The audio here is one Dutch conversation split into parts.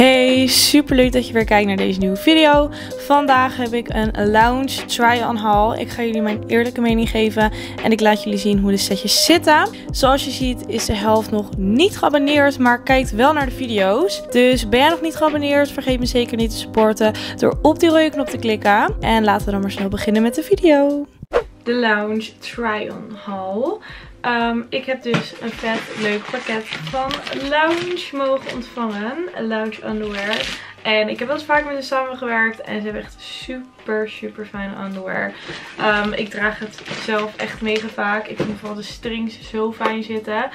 Hey, super leuk dat je weer kijkt naar deze nieuwe video. Vandaag heb ik een lounge try-on haul. Ik ga jullie mijn eerlijke mening geven en ik laat jullie zien hoe de setjes zitten. Zoals je ziet is de helft nog niet geabonneerd, maar kijkt wel naar de video's. Dus ben jij nog niet geabonneerd, vergeet me zeker niet te supporten door op die rode knop te klikken. En laten we dan maar snel beginnen met de video. De lounge try-on haul. Ik heb dus een vet leuk pakket van Lounge mogen ontvangen. Lounge underwear. En ik heb wel eens vaak met hen samengewerkt. En ze hebben echt super fijne underwear. Ik draag het zelf echt mega vaak. Ik vind vooral de strings zo fijn zitten.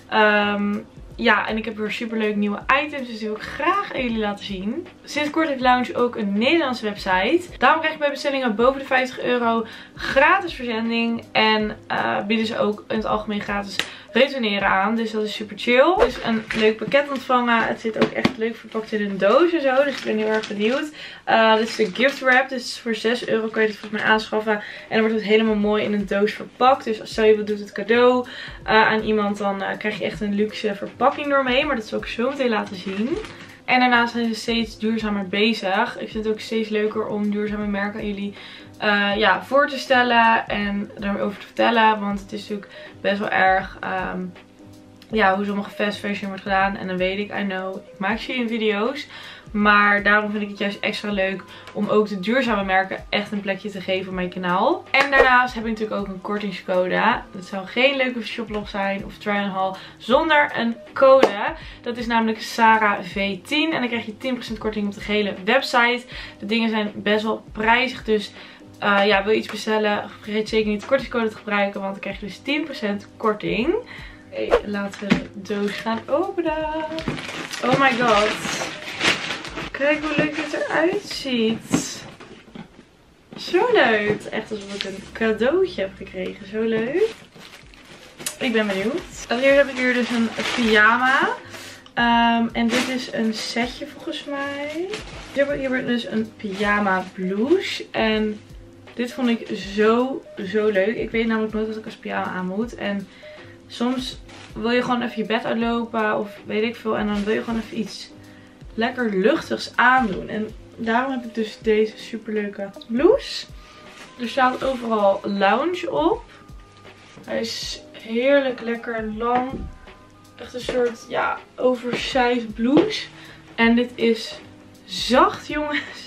Ja, en ik heb weer super leuk nieuwe items, dus die wil ik graag aan jullie laten zien. Sinds kort heeft Lounge ook een Nederlandse website. Daarom krijg je bij bestellingen boven de €50 gratis verzending. En bieden ze ook in het algemeen gratis retourneren aan. Dus dat is super chill. Dus een leuk pakket ontvangen. Het zit ook echt leuk verpakt in een doos en zo. Dus ik ben heel erg benieuwd. Dit is de gift wrap. Dus voor €6 kan je dit volgens mij aanschaffen. En dan wordt het helemaal mooi in een doos verpakt. Dus stel je doet het cadeau aan iemand, dan krijg je echt een luxe verpakking doormee. Maar dat zal ik zo meteen laten zien. En daarnaast zijn ze steeds duurzamer bezig. Ik vind het ook steeds leuker om duurzame merken aan jullie voor te stellen en erover te vertellen. Want het is natuurlijk best wel erg hoe sommige fast fashion wordt gedaan. En dan weet ik, I know, ik maak ze in video's. Maar daarom vind ik het juist extra leuk om ook de duurzame merken echt een plekje te geven op mijn kanaal. En daarnaast heb ik natuurlijk ook een kortingscode. Dat zou geen leuke shoplog zijn of try-on haul zonder een code. Dat is namelijk SarahV10. En dan krijg je 10% korting op de gehele website. De dingen zijn best wel prijzig, dus wil je iets bestellen, vergeet zeker niet de kortingscode te gebruiken, want dan krijg je dus 10% korting. Oké, laten we de doos gaan openen. Oh my god. Kijk hoe leuk het eruit ziet. Zo leuk. Echt alsof ik een cadeautje heb gekregen. Zo leuk. Ik ben benieuwd. Als eerste heb ik hier dus een pyjama. En dit is een setje volgens mij. Hier wordt dus een pyjama blouse. En dit vond ik zo leuk. Ik weet namelijk nooit wat ik als pyjama aan moet. En soms wil je gewoon even je bed uitlopen of weet ik veel. En dan wil je gewoon even iets lekker luchtigs aandoen. En daarom heb ik dus deze super leuke blouse. Er staat overal Lounge op. Hij is heerlijk lekker lang. Echt een soort oversized blouse. En dit is zacht, jongens.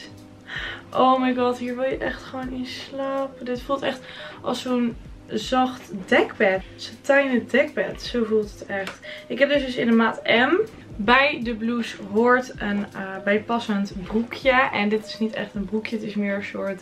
Oh my god, hier wil je echt gewoon in slapen. Dit voelt echt als zo'n zacht dekbed. Satijnen dekbed. Zo voelt het echt. Ik heb dus in de maat M. Bij de blouse hoort een bijpassend broekje. En dit is niet echt een broekje. Het is meer een soort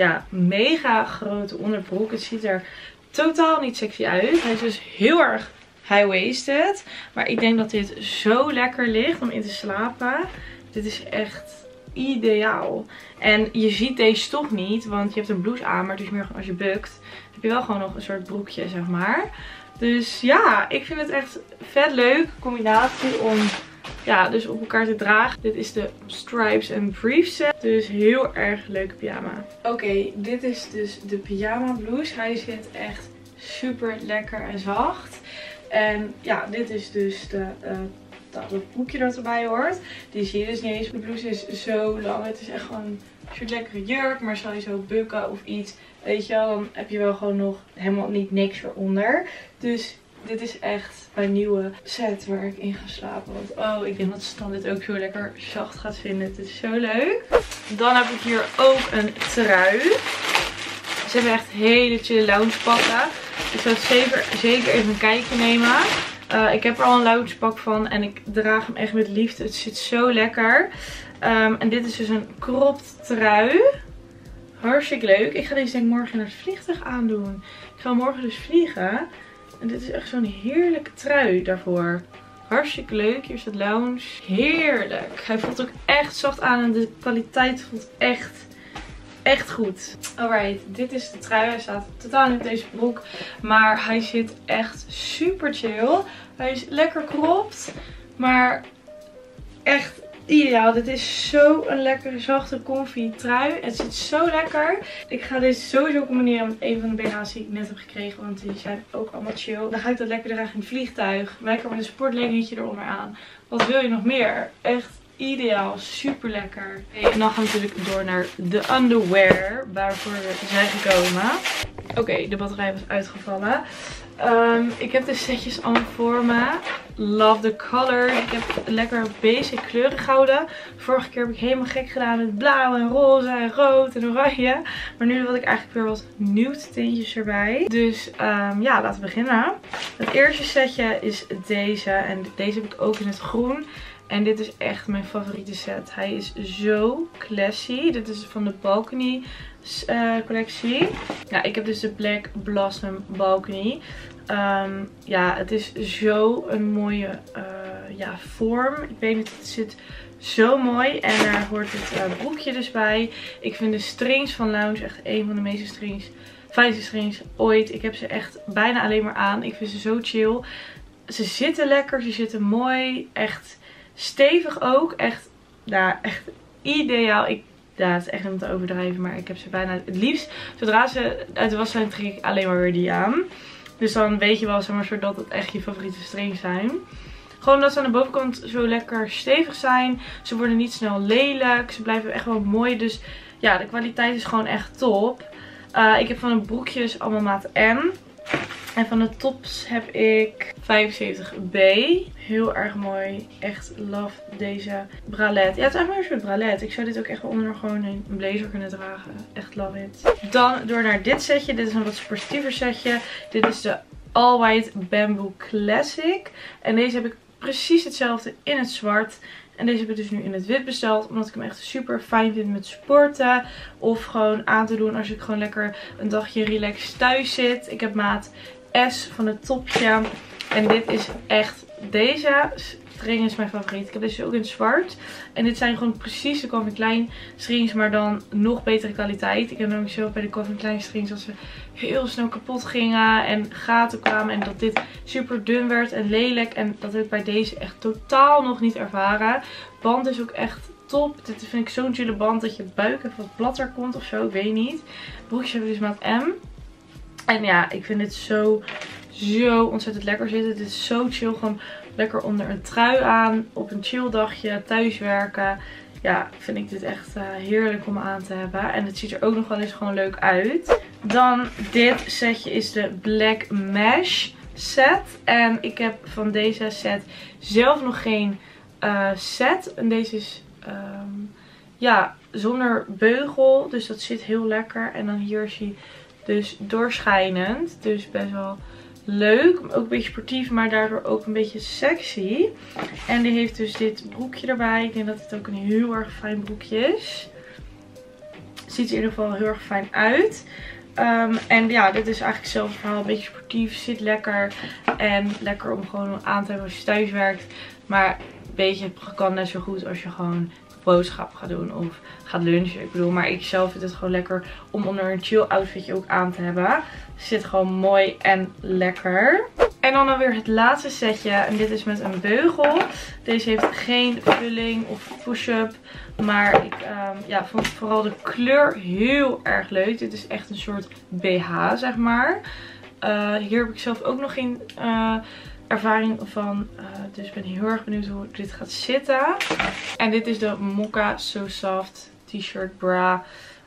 mega grote onderbroek. Het ziet er totaal niet sexy uit. Hij is dus heel erg high-waisted. Maar ik denk dat dit zo lekker ligt om in te slapen. Dit is echt ideaal. En je ziet deze toch niet, want je hebt een blouse aan, maar het is meer als je bukt, heb je wel gewoon nog een soort broekje, zeg maar. Dus ja, ik vind het echt vet leuk combinatie om dus op elkaar te dragen. Dit is de Stripes and Brief set. Dus heel erg leuke pyjama. Oké, dit is dus de pyjama blouse. Hij zit echt super lekker en zacht. En dit is dus het broekje dat erbij hoort. Die zie je dus niet eens. De blouse is zo lang. Het is echt gewoon een soort lekkere jurk. Maar zal je zo bukken of iets, weet je wel, dan heb je wel gewoon nog helemaal niet niks eronder. Dus dit is echt mijn nieuwe set waar ik in ga slapen. Want ik denk dat Stan dit ook zo lekker zacht gaat vinden. Het is zo leuk. Dan heb ik hier ook een trui. Ze hebben echt hele chill lounge pakken. Ik zou zeker even een kijkje nemen. Ik heb er al een lounge pak van en ik draag hem echt met liefde. Het zit zo lekker. En dit is dus een cropped trui. Hartstikke leuk. Ik ga deze denk ik morgen naar het vliegtuig aandoen. Ik ga morgen dus vliegen. En dit is echt zo'n heerlijke trui daarvoor. Hartstikke leuk. Hier staat Lounge. Heerlijk. Hij voelt ook echt zacht aan en de kwaliteit voelt echt goed. Alright, dit is de trui. Hij staat totaal niet op deze broek. Maar hij zit echt super chill. Hij is lekker cropped. Maar echt ideaal. Dit is zo een lekkere, zachte, comfy trui. Het zit zo lekker. Ik ga deze sowieso combineren met een van de BH's die ik net heb gekregen. Want die zijn ook allemaal chill. Dan ga ik dat lekker dragen in het vliegtuig. Lekker met een sportleggingetje eronder aan. Wat wil je nog meer? Echt ideaal. Super lekker. En dan gaan we natuurlijk door naar de underwear. Waarvoor we zijn gekomen. Oké, de batterij was uitgevallen. Ik heb de setjes allemaal voor me. Love the color. Ik heb lekker basic kleuren gehouden. Vorige keer heb ik helemaal gek gedaan met blauw en roze en rood en oranje. Maar nu wil ik eigenlijk weer wat nude tintjes erbij. Dus ja, laten we beginnen. Het eerste setje is deze. En deze heb ik ook in het groen. En dit is echt mijn favoriete set. Hij is zo classy. Dit is van de Balcony collectie. Ja, ik heb dus de Black Blossom Balcony. Ja, het is zo een mooie vorm. Ik weet niet, het zit zo mooi. En daar hoort het broekje dus bij. Ik vind de strings van Lounge echt een van de meeste fijnste strings ooit. Ik heb ze echt bijna alleen maar aan. Ik vind ze zo chill. Ze zitten lekker, ze zitten mooi. Echt stevig ook. Echt, nou, echt ideaal. Ja, het is echt om te overdrijven, maar ik heb ze bijna het liefst. Zodra ze uit de was zijn, trek ik alleen maar weer die aan. Dus dan weet je wel, zeg maar, zodat het echt je favoriete strings zijn. Gewoon dat ze aan de bovenkant zo lekker stevig zijn. Ze worden niet snel lelijk. Ze blijven echt wel mooi. Dus ja, de kwaliteit is gewoon echt top. Ik heb van de broekjes allemaal maat M. En van de tops heb ik 75B. Heel erg mooi. Echt love deze bralette. Ja, het is eigenlijk maar een soort bralette. Ik zou dit ook echt wel onder gewoon een blazer kunnen dragen. Echt love it. Dan door naar dit setje. Dit is een wat sportiever setje. Dit is de All White Bamboo Classic. En deze heb ik precies hetzelfde in het zwart. En deze heb ik dus nu in het wit besteld. Omdat ik hem echt super fijn vind met sporten. Of gewoon aan te doen als ik gewoon lekker een dagje relaxed thuis zit. Ik heb maat S van het topje. En dit is echt, deze string is mijn favoriet. Ik heb deze ook in het zwart. En dit zijn gewoon precies de Calvin Klein strings, maar dan nog betere kwaliteit. Ik heb namelijk zelf bij de Calvin Klein strings dat ze heel snel kapot gingen en gaten kwamen. En dat dit super dun werd en lelijk. En dat heb ik bij deze echt totaal nog niet ervaren. Band is ook echt top. Dit vind ik zo'n chille band dat je buik even wat platter komt of zo. Ik weet niet. Broekjes hebben dus maat M. En ja, ik vind dit zo ontzettend lekker zitten. Dit is zo chill. Gewoon lekker onder een trui aan. Op een chill dagje. Thuiswerken. Ja, vind ik dit echt heerlijk om aan te hebben. En het ziet er ook nog wel eens gewoon leuk uit. Dan dit setje is de Black Mesh set. En ik heb van deze set zelf nog geen set. En deze is ja, zonder beugel. Dus dat zit heel lekker. En dan hier is hij dus doorschijnend. Dus best wel leuk. Ook een beetje sportief, maar daardoor ook een beetje sexy. En die heeft dus dit broekje erbij. Ik denk dat het ook een heel erg fijn broekje is. Ziet er in ieder geval heel erg fijn uit. En ja, dit is eigenlijk hetzelfde verhaal. Een beetje sportief, zit lekker. En lekker om gewoon aan te hebben als je thuis werkt. Maar weet je, het kan net zo goed als je gewoon boodschappen gaat doen of gaat lunchen. Ik bedoel, maar ik zelf vind het gewoon lekker om onder een chill outfitje ook aan te hebben. Zit gewoon mooi en lekker. En dan weer het laatste setje. En dit is met een beugel. Deze heeft geen vulling of push-up. Maar ik ja, vond vooral de kleur heel erg leuk. Dit is echt een soort BH, zeg maar. Hier heb ik zelf ook nog geen ervaring van. Dus ik ben heel erg benieuwd hoe dit gaat zitten. En dit is de Mocha So Soft t-shirt bra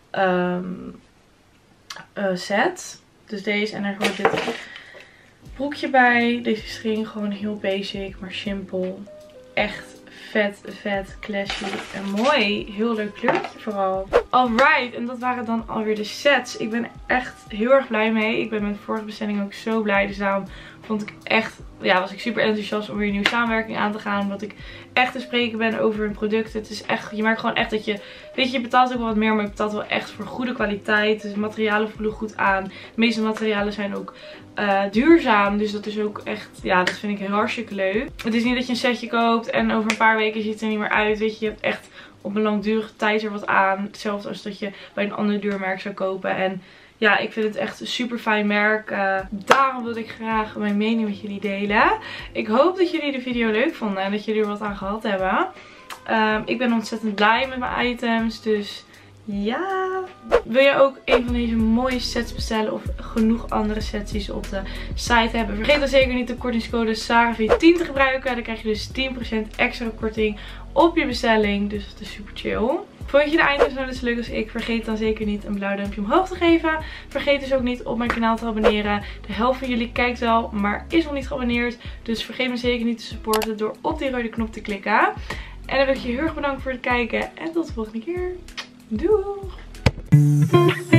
set. Dus deze. En daar hoort dit broekje bij. Deze string gewoon heel basic, maar simpel. Echt vet, classy en mooi. Heel leuk kleurtje vooral. Alright, en dat waren dan alweer de sets. Ik ben echt heel erg blij mee. Ik ben met de vorige bestelling ook zo blij. Dus daarom vond ik echt, ja, was ik super enthousiast om weer een nieuwe samenwerking aan te gaan. Omdat ik echt te spreken ben over een product. Het is echt, je merkt gewoon echt dat je, weet je, je betaalt ook wel wat meer, maar je betaalt wel echt voor goede kwaliteit. Dus de materialen voelen goed aan. De meeste materialen zijn ook duurzaam. Dus dat is ook echt, ja, dat vind ik heel hartstikke leuk. Het is niet dat je een setje koopt en over een paar weken ziet het er niet meer uit. Weet je, je hebt echt op een langdurige tijd er wat aan. Hetzelfde als dat je bij een ander duurmerk zou kopen. En ja, ik vind het echt een super fijn merk. Daarom wil ik graag mijn mening met jullie delen. Ik hoop dat jullie de video leuk vonden en dat jullie er wat aan gehad hebben. Ik ben ontzettend blij met mijn items. Dus Ja! Wil je ook een van deze mooie sets bestellen of genoeg andere sets die ze op de site hebben? Vergeet dan zeker niet de kortingscode SARAV10 te gebruiken. Dan krijg je dus 10% extra korting op je bestelling. Dus dat is super chill. Vond je de eindjes nou dus leuk als ik? Vergeet dan zeker niet een blauw duimpje omhoog te geven. Vergeet dus ook niet op mijn kanaal te abonneren. De helft van jullie kijkt wel, maar is nog niet geabonneerd. Dus vergeet me zeker niet te supporten door op die rode knop te klikken. En dan wil ik je heel erg bedanken voor het kijken. En tot de volgende keer. Doei!